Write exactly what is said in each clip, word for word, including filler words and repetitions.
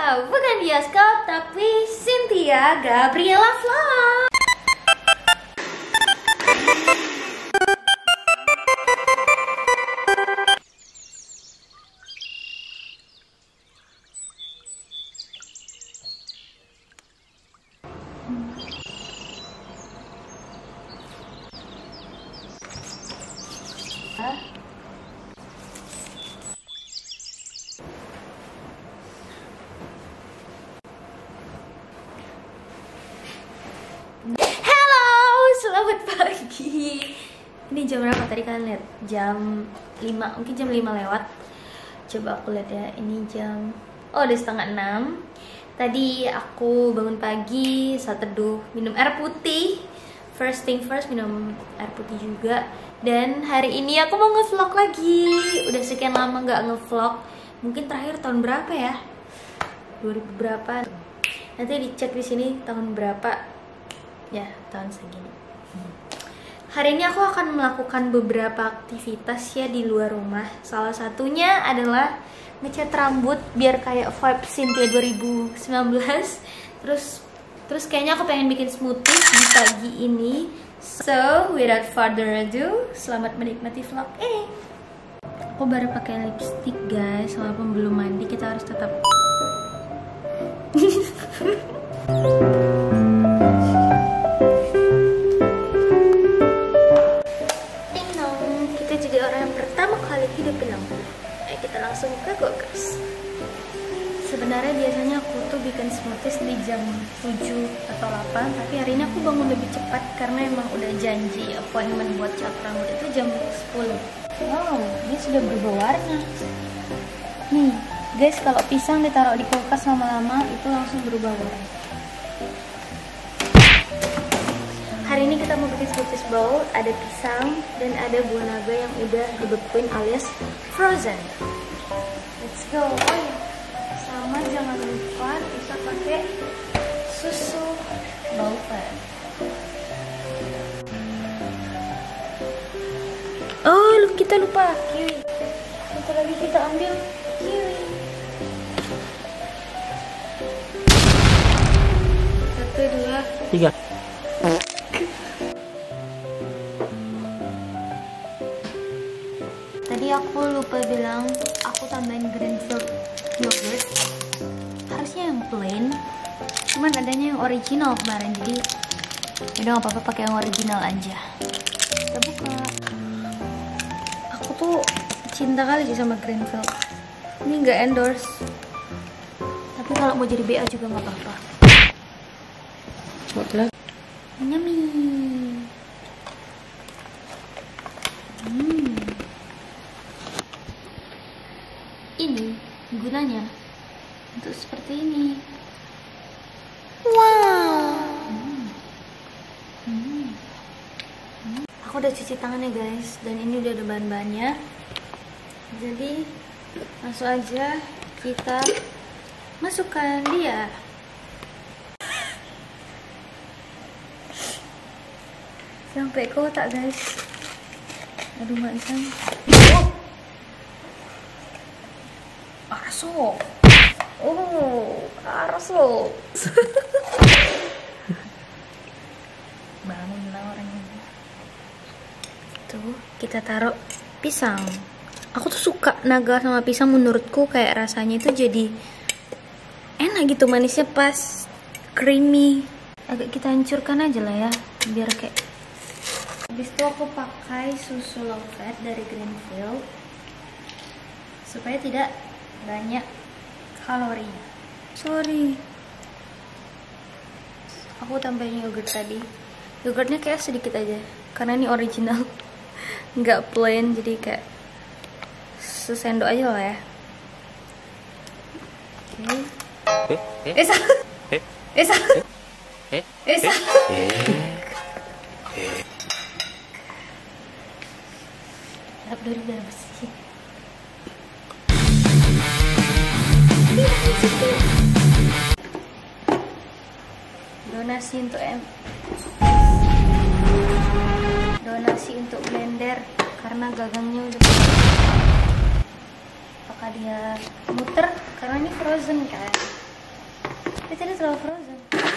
bukan bioskop tapi Cynthia Gabriela Vlog. Halo, selamat pagi. Ini jam berapa tadi kalian lihat? Jam lima, mungkin jam lima lewat. Coba aku lihat ya, ini jam oh udah setengah enam. Tadi aku bangun pagi, saat teduh, minum air putih. First thing first, minum air putih juga. Dan hari ini aku mau nge-vlog lagi. Udah sekian lama nggak nge-vlog. Mungkin terakhir tahun berapa ya? dua ribu berapa? Nanti dicek di sini tahun berapa. Ya, tahun segini. Hari ini aku akan melakukan beberapa aktivitas ya di luar rumah. Salah satunya adalah ngecat rambut biar kayak vibe Cynthia dua ribu sembilan belas. Terus terus kayaknya aku pengen bikin smoothie di pagi ini. So, without further ado, selamat menikmati vlog ini. Aku baru pakai lipstick guys, walaupun belum mandi kita harus tetap Ding dong, kita jadi orang yang pertama kali hidup di Lampung. Ayo kita langsung ke Gokers. Sebenarnya biasanya aku tuh bikin smoothies di jam tujuh atau delapan, tapi hari ini aku bangun lebih cepat karena emang udah janji appointment buat cat rambut itu jam sepuluh. Wow, ini sudah berubah warna. Nih, guys, kalau pisang ditaruh di kulkas lama-lama itu langsung berubah warna. Hari ini kita mau bikin smoothies bowl, ada pisang dan ada buah naga yang udah dibekuin alias frozen. Let's go. Oh ya, sama jangan lupa kita pakai susu low fat. Oh, kita lupa kiwi. Satu lagi kita ambil kiwi. Satu, dua, tiga. Tadi aku lupa bilang aku tambahin Greenfield yogurt. Harusnya yang plain, cuman adanya yang original kemarin, jadi udah nggak apa-apa pakai yang original aja. Kita buka. Aku tuh cinta kali sih sama Greenfield. Ini nggak endorse, tapi kalau mau jadi B A juga nggak apa-apa. Yummy. Hmm. Ini gunanya untuk seperti ini. Wow. Hmm. Hmm. Hmm. Aku udah cuci tangan ya guys, dan ini udah ada bahan-bahannya. Jadi langsung aja kita masukkan dia. Sampai kotak guys. Aduh macam. Oh. Arso. Oh, Arso. Bangunlah orangnya. Tuh, kita taruh pisang. Aku tuh suka naga sama pisang, menurutku kayak rasanya itu jadi enak gitu, manisnya pas, creamy. Agak kita hancurkan aja lah ya, biar kayak. Habis itu aku pakai susu low fat dari Greenfield supaya tidak banyak kalorinya. Sorry, aku tambahin yogurt tadi. Yogurtnya kayak sedikit aja karena ini original, nggak plain, jadi kayak sesendok aja lah ya. Oke. Okay. Eh salah. Eh salah. Eh salah. Harap dulu biar bersih. Donasi untuk M donasi untuk blender karena gagangnya udah. Apakah dia muter karena ini frozen kan? Itu tadi terlalu frozen.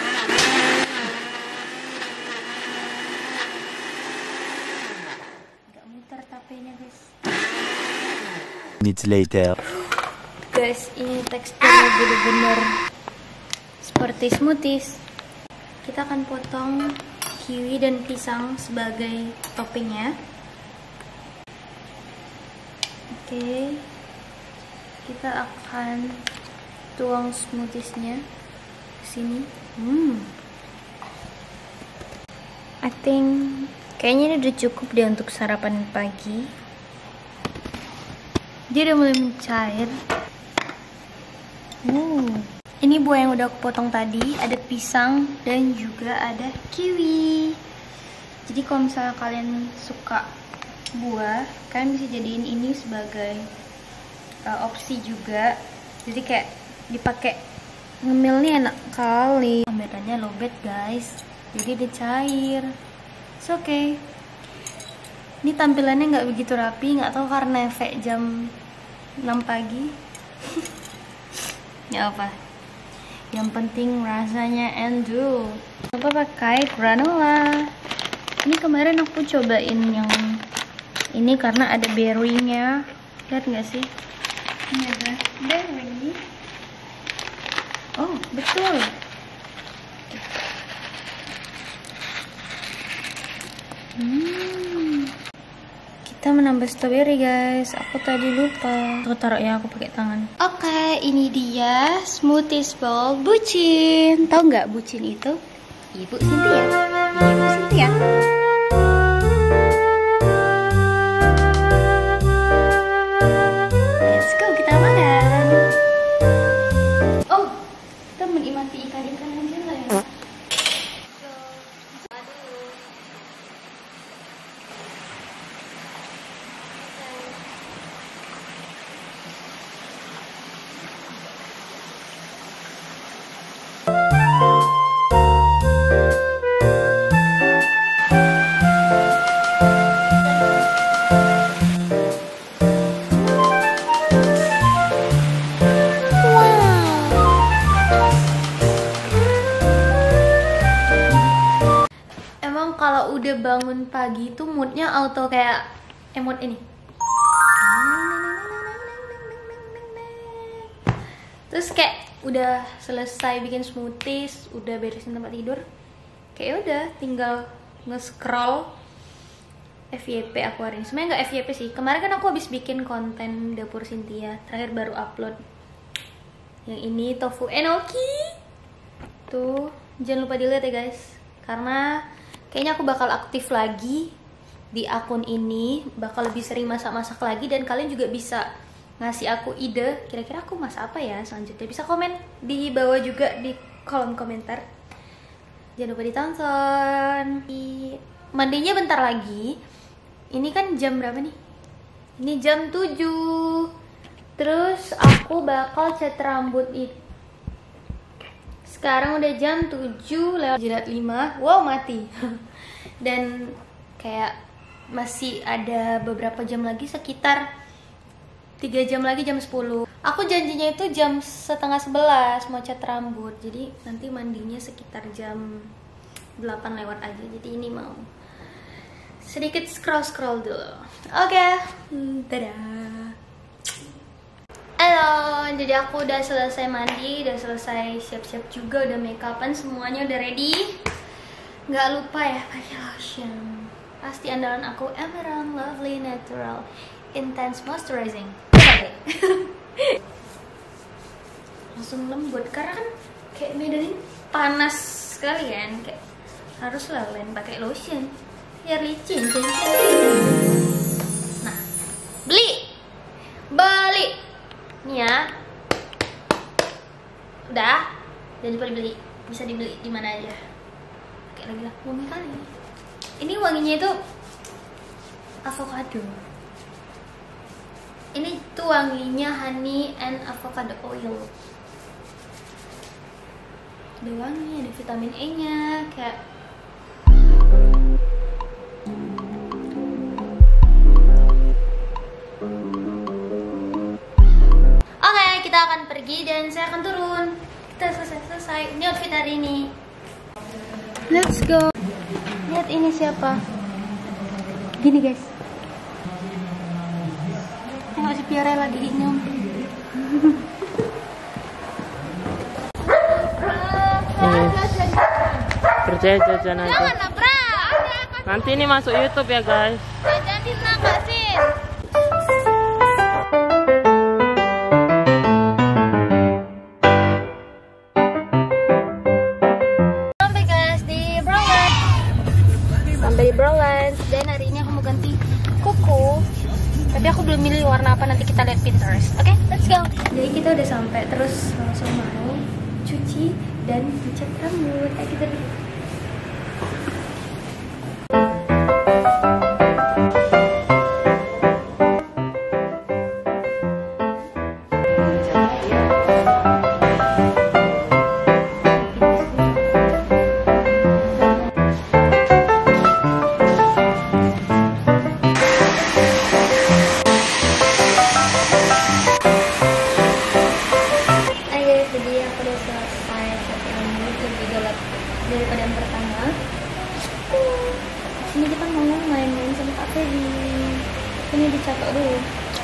Gak muter tapenya guys. Minutes later. Guys, ini teksturnya bener-bener seperti smoothies. Kita akan potong kiwi dan pisang sebagai toppingnya. Oke, kita akan tuang smoothiesnya ke sini. Hmm, I think kayaknya ini udah cukup deh untuk sarapan pagi. Dia udah mulai mencair. Uh, ini buah yang udah aku potong tadi, ada pisang dan juga ada kiwi. Jadi kalau misalnya kalian suka buah, kalian bisa jadiin ini sebagai uh, opsi juga. Jadi kayak dipakai ngemil nih enak kali. Bedanya lowbat guys, jadi dia cair. It's okay. Ini tampilannya nggak begitu rapi, nggak tahu karena efek jam enam pagi. Ya apa? Yang penting rasanya endul. Apa pakai granola? Ini kemarin aku cobain yang ini karena ada berry-nya. Lihat nggak sih? Ini ada berry. Oh, betul. Hmm. Kita menambah strawberry guys. Aku tadi lupa. Aku taruh ya, aku pakai tangan. Oke, okay, ini dia smoothies bowl bucin. Tahu nggak bucin itu? Ibu Cynthia. Ibu Cynthia. Let's go, kita makan. Oh, kita menikmati ikan-ikan aja lah ya. Kalau udah bangun pagi tuh moodnya auto kayak emot ini. Terus kayak udah selesai bikin smoothies, udah beresin tempat tidur, kayak udah tinggal nge-scroll F Y P aku hari ini. Sebenarnya nggak F Y P sih, kemarin kan aku habis bikin konten dapur Cynthia, terakhir baru upload yang ini tofu enoki. Tuh jangan lupa dilihat ya guys, karena kayaknya aku bakal aktif lagi di akun ini, bakal lebih sering masak-masak lagi, dan kalian juga bisa ngasih aku ide kira-kira aku masak apa ya selanjutnya. Bisa komen di bawah juga di kolom komentar. Jangan lupa ditonton. Mandinya bentar lagi. Ini kan jam berapa nih? Ini jam tujuh. Terus aku bakal cat rambut itu. Sekarang udah jam tujuh lewat jidat lima. Wow, mati. Dan kayak masih ada beberapa jam lagi, sekitar tiga jam lagi, jam sepuluh. Aku janjinya itu jam setengah sebelas mau cat rambut. Jadi nanti mandinya sekitar jam delapan lewat aja. Jadi ini mau sedikit scroll-scroll dulu. Oke, okay. Dadah. Halo, jadi aku udah selesai mandi, udah selesai siap-siap juga, udah make upan, semuanya udah ready. Nggak lupa ya pakai lotion. Pasti andalan aku, Emerald Lovely Natural Intense Moisturizing. Langsung lembut, karena kan kayak medan panas sekali kan, kayak harus lah kalian pakai lotion biar licin. Nah, beli, beli. Nih ya, udah, jangan lupa dibeli, bisa dibeli di mana aja. Kayak lagi lah, wangi kali. Ini wanginya itu avocado. Ini tuh wanginya honey and avocado oil. Ada wangi, ada vitamin E nya, kayak kita akan pergi dan saya akan turun. Kita Udah selesai-selesai. Ini outfit hari ini. Let's go. Lihat ini siapa? Gini guys. Tengok si Piara lagi inyong. Percaya jajan aja. Jangan nabrak. Nanti ini masuk YouTube ya guys. Jajanin lah Kak Sin. Sampai guys di Brolance. Sampai di Brolance. Dan hari ini aku mau ganti kuku. Tapi aku belum milih warna apa, nanti kita lihat Pinterest. Oke, okay, let's go. Jadi kita udah sampai, terus langsung mau cuci dan cat rambut. Ayo kita dulu. Daripada yang pertama. Ini kita mau main-main sama Kak Feby. Ini dicatok dulu.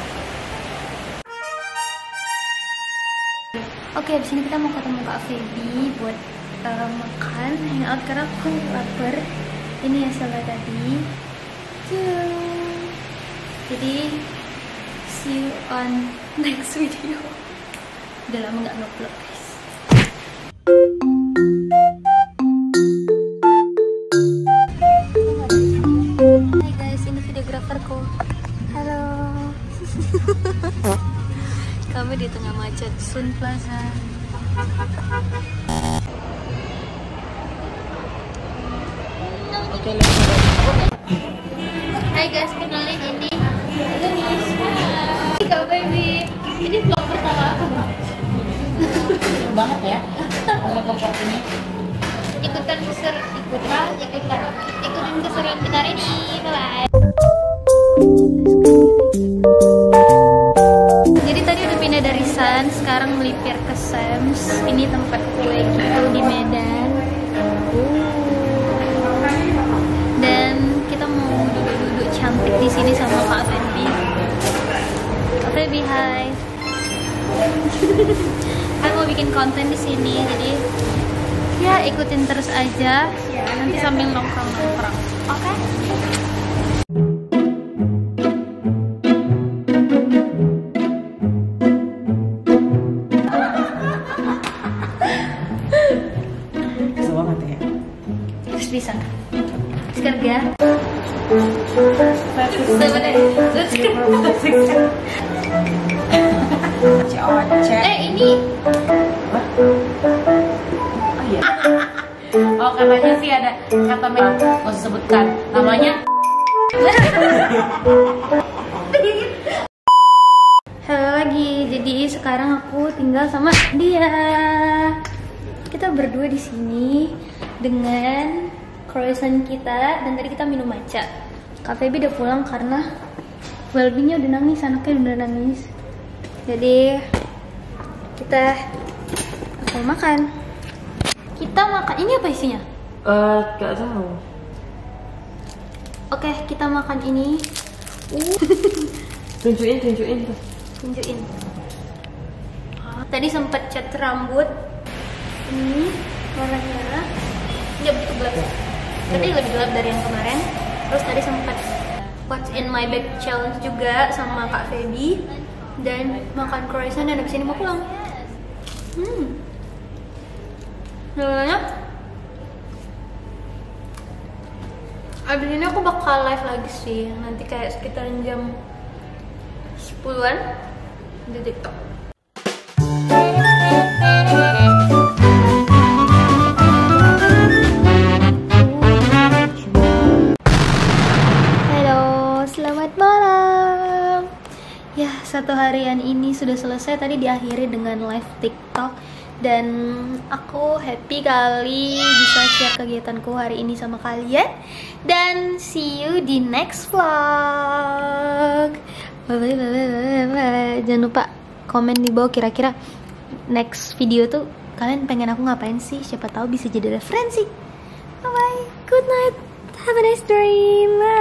Oke, abis ini kita mau ketemu Kak Feby buat uh, makan, hangout karena aku lapar. Ini yang salah tadi. Jadi see you on next video. Udah lama nggak nge-vlog guys. Halo. Kami di tengah macet Sun Plaza. Oke, Hai guys, kenalin ini Lenis. Kak Baby. Ini vlog pertama aku. banget ya. Kalau kompor ini. Ikutan keser ikutan ikutan ikutin keseruan kita hari ini. Bye bye. Jadi tadi udah pindah dari Sun, sekarang melipir ke Sam's. Ini tempat kue gitu di Medan. Dan kita mau duduk-duduk cantik di sini sama Kak Feby. Kak Feby, hai. Kita mau bikin konten di sini, jadi ya ikutin terus aja. Nanti sambil nongkrong-nongkrong. Oke? Okay? Bisa kerja eh ini oh iya oh katanya sih ada kata merah nggak usah sebutkan namanya. Halo lagi, jadi sekarang aku tinggal sama dia. Kita berdua di sini dengan croissant kita, dan tadi kita minum matcha. Kak Feby udah pulang karena Welby-nya udah nangis, anaknya udah nangis. Jadi kita mau makan. Kita makan, ini apa isinya? Eh, uh, gak tahu. Oke, kita makan ini. Uh. Tunjukin, tunjukin tuh. Tunjukin. Tadi sempat cat rambut. Ini warna merah. Nggak begitu gelap ya. Tadi lebih gelap dari yang kemarin. Terus tadi sempat what's in my bag challenge juga sama Kak Feby. Dan makan croissant dan abis ini mau pulang. Hmm. Namanya abis ini aku bakal live lagi sih. Nanti kayak sekitaran jam sepuluhan di TikTok. Satu harian ini sudah selesai, tadi diakhiri dengan live TikTok. Dan aku happy kali bisa share kegiatanku hari ini sama kalian. Dan see you di next vlog. Bye bye bye bye bye. Jangan lupa komen di bawah kira-kira next video tuh kalian pengen aku ngapain sih, siapa tahu bisa jadi referensi. Bye bye, good night, have a nice dream.